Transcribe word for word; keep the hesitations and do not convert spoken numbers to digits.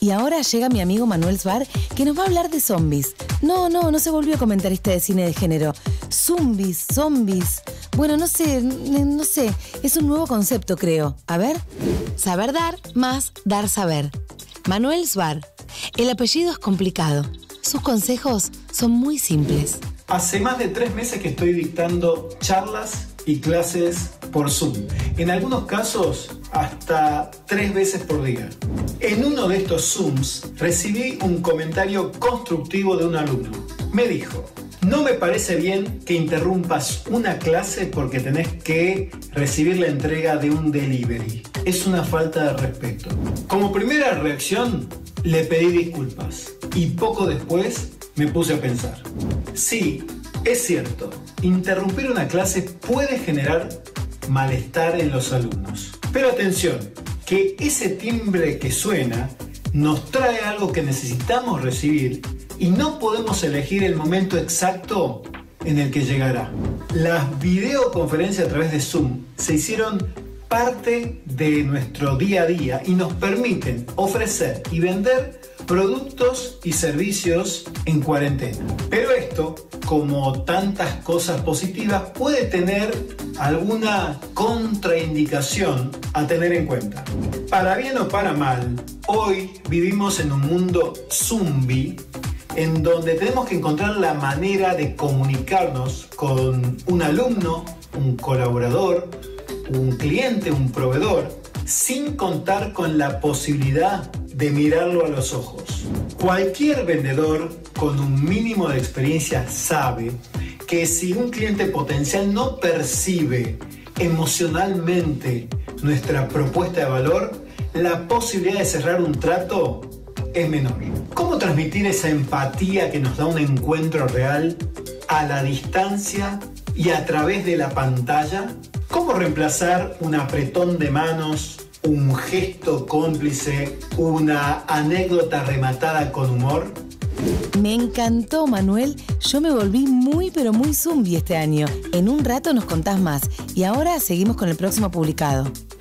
Y ahora llega mi amigo Manuel Sbar, que nos va a hablar de zombies. No, no, no se volvió comentarista de cine de género. Zombies, zombies. Bueno, no sé, no sé. Es un nuevo concepto, creo. A ver. Saber dar más dar saber. Manuel Sbar. El apellido es complicado. Sus consejos son muy simples. Hace más de tres meses que estoy dictando charlas y clases por Zoom. En algunos casos, hasta tres veces por día. En uno de estos Zooms, recibí un comentario constructivo de un alumno. Me dijo: no me parece bien que interrumpas una clase porque tenés que recibir la entrega de un delivery. Es una falta de respeto. Como primera reacción, le pedí disculpas. Y poco después, me puse a pensar. Sí, es cierto, interrumpir una clase puede generar malestar en los alumnos. Pero atención, que ese timbre que suena nos trae algo que necesitamos recibir y no podemos elegir el momento exacto en el que llegará. Las videoconferencias a través de Zoom se hicieron parte de nuestro día a día y nos permiten ofrecer y vender productos y servicios en cuarentena. Pero esto, como tantas cosas positivas, puede tener alguna contraindicación a tener en cuenta. Para bien o para mal, hoy vivimos en un mundo zombie en donde tenemos que encontrar la manera de comunicarnos con un alumno, un colaborador, un cliente, un proveedor, sin contar con la posibilidad de mirarlo a los ojos. Cualquier vendedor con un mínimo de experiencia sabe que si un cliente potencial no percibe emocionalmente nuestra propuesta de valor, la posibilidad de cerrar un trato es menor. ¿Cómo transmitir esa empatía que nos da un encuentro real a la distancia y a través de la pantalla? ¿Cómo reemplazar un apretón de manos, un gesto cómplice, una anécdota rematada con humor? Me encantó, Manuel. Yo me volví muy, pero muy zombie este año. En un rato nos contás más. Y ahora seguimos con el próximo publicado.